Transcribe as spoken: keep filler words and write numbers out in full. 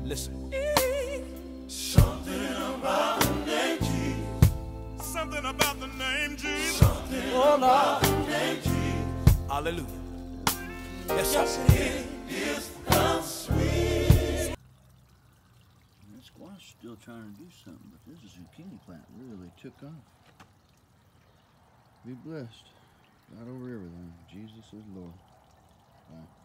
Listen. Something about the name Jesus. Something about the name Jesus. Something Oh, about the name Jesus. Hallelujah. Yes, Yes, sir. it is the sweet. That squash still trying to do something, but this zucchini plant really took off. Be blessed. God over everything. Jesus is Lord. Bye.